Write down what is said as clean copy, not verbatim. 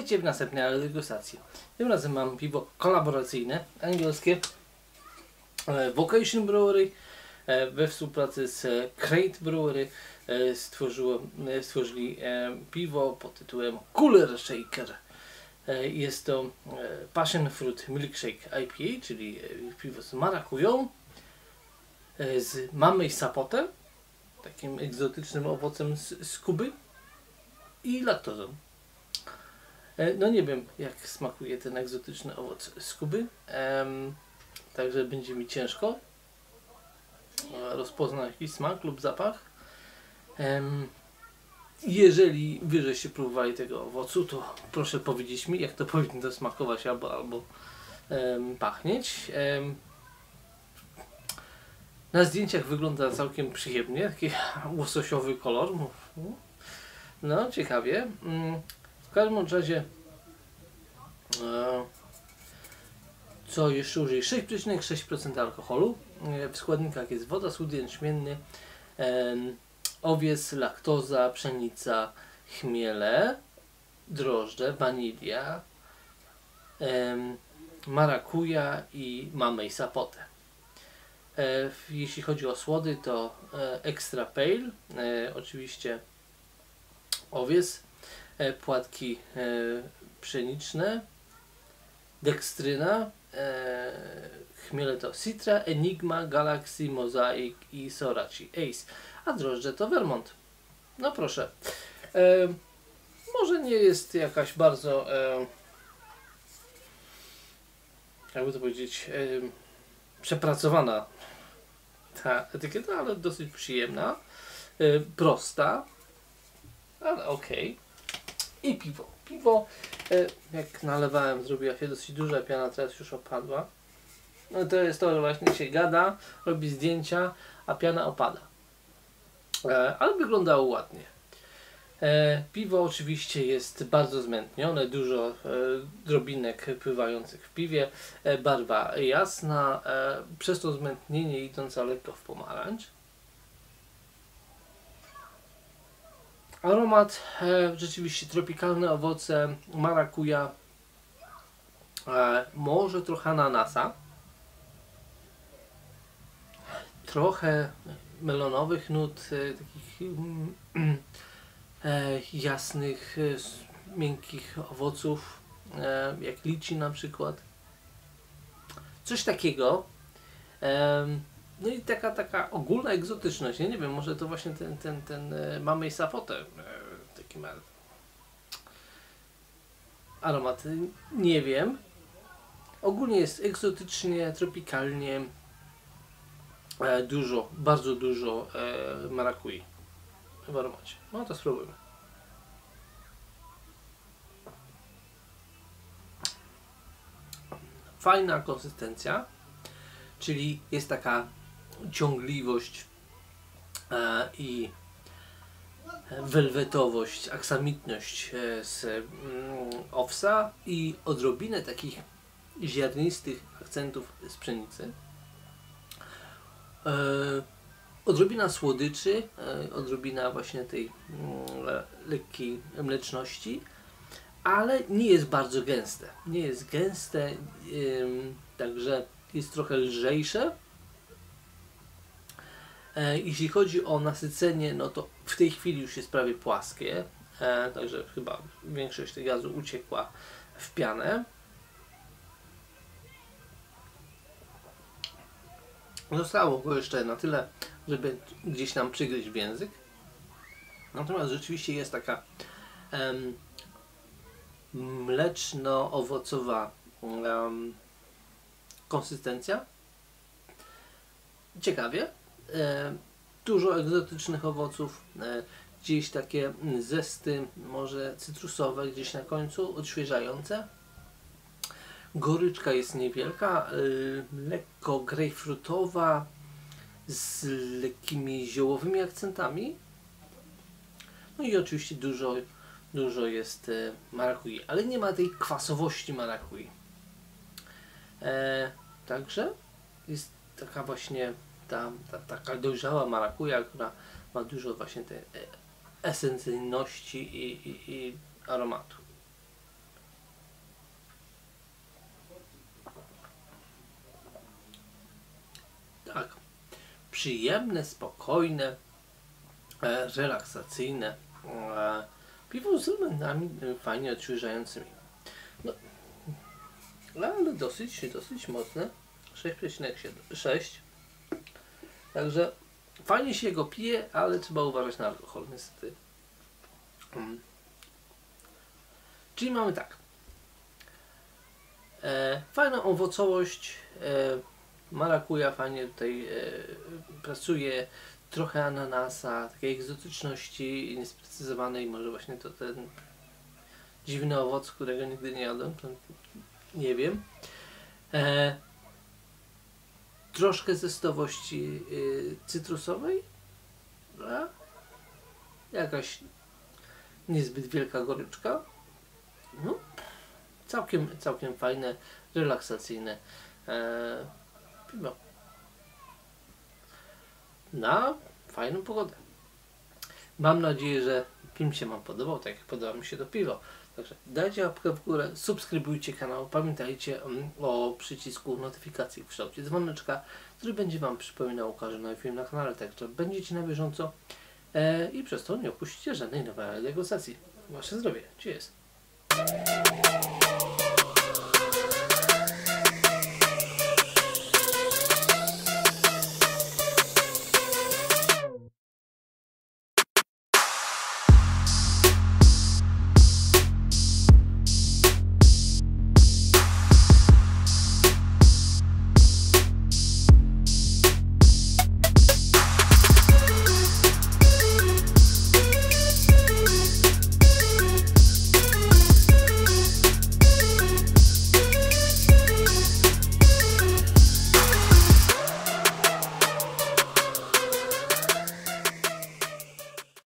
Witajcie w następnej degustacji. Tym razem mam piwo kolaboracyjne, angielskie, Vocation Brewery we współpracy z Crate Brewery stworzyli piwo pod tytułem Cooler Shaker. Jest to Passion Fruit Milkshake IPA, czyli piwo z marakują, z mamy i sapotem, takim egzotycznym owocem z Kuby, i laktozą. No nie wiem, jak smakuje ten egzotyczny owoc z Kuby, także będzie mi ciężko rozpoznać jakiś smak lub zapach. Jeżeli wy żeście próbowali tego owocu, to proszę powiedzieć mi, jak to powinno smakować albo pachnieć. Na zdjęciach wygląda całkiem przyjemnie, taki łososiowy kolor. No, ciekawie. W każdym razie, co jeszcze użyję? 6,6% alkoholu. W składnikach jest woda, słód jęczmienny, owiec, laktoza, pszenica, chmiele, drożdże, wanilia, marakuja i mamy i sapotę. Jeśli chodzi o słody, to extra pale, oczywiście owiec, płatki pszeniczne, dekstryna, chmiele to Citra, Enigma, Galaxy, Mosaic i Sorachi Ace, a drożdże to Vermont. No proszę, może nie jest jakaś bardzo, jakby to powiedzieć, przepracowana ta etykieta, ale dosyć przyjemna, prosta, ale okej. I piwo. Piwo, jak nalewałem, zrobiła się dosyć duża piana, teraz już opadła. No to jest to, że właśnie się gada, robi zdjęcia, a piana opada. Ale wyglądało ładnie. Piwo oczywiście jest bardzo zmętnione, dużo drobinek pływających w piwie, barwa jasna, przez to zmętnienie idąca lekko w pomarańcz. Aromat, rzeczywiście tropikalne owoce, marakuja, może trochę ananasa, trochę melonowych nut, takich jasnych, miękkich owoców, jak liczy na przykład. Coś takiego. No i taka ogólna egzotyczność. Ja nie wiem, może to właśnie ten mamy i sapotę taki ma aromat. Nie wiem. Ogólnie jest egzotycznie, tropikalnie, bardzo dużo marakui w aromacie. No to spróbujmy. Fajna konsystencja, czyli jest taka ciągliwość i welwetowość, aksamitność z owsa i odrobinę takich ziarnistych akcentów z pszenicy. Odrobina słodyczy, odrobina właśnie tej lekkiej mleczności, ale nie jest bardzo gęste. Nie jest gęste, także jest trochę lżejsze. Jeśli chodzi o nasycenie, no to w tej chwili już jest prawie płaskie, także chyba większość tego gazu uciekła w pianę. Zostało go jeszcze na tyle, żeby gdzieś tam przygryźć w język. Natomiast rzeczywiście jest taka mleczno-owocowa konsystencja. Ciekawie. Dużo egzotycznych owoców, gdzieś takie zesty, może cytrusowe gdzieś na końcu, odświeżające. Goryczka jest niewielka, lekko grejpfrutowa, z lekkimi ziołowymi akcentami. No i oczywiście dużo jest marakui, ale nie ma tej kwasowości marakui. Także jest taka właśnie taka dojrzała marakuja, która ma dużo właśnie tej esencyjności i aromatu. przyjemne, spokojne, relaksacyjne. Piwo z elementami fajnie odświeżającymi. No, ale dosyć mocne. 6,6. Także fajnie się go pije, ale trzeba uważać na alkohol, niestety. Czyli mamy tak. Fajna owocowość. Marakuja fajnie tutaj pracuje. Trochę ananasa, takiej egzotyczności niesprecyzowanej. Może właśnie to ten dziwny owoc, którego nigdy nie jadłem. To nie wiem. Troszkę zestowości cytrusowej. Jakaś niezbyt wielka goryczka. No, całkiem fajne, relaksacyjne piwo. Na fajną pogodę. Mam nadzieję, że film się Wam podobał, tak jak podoba mi się to piwo. Także dajcie łapkę w górę, subskrybujcie kanał, pamiętajcie o przycisku notyfikacji w kształcie dzwoneczka, który będzie Wam przypominał o każdym nowym filmie na kanale, także będziecie na bieżąco i przez to nie opuścicie żadnej nowej degustacji. Wasze zdrowie. Cheers!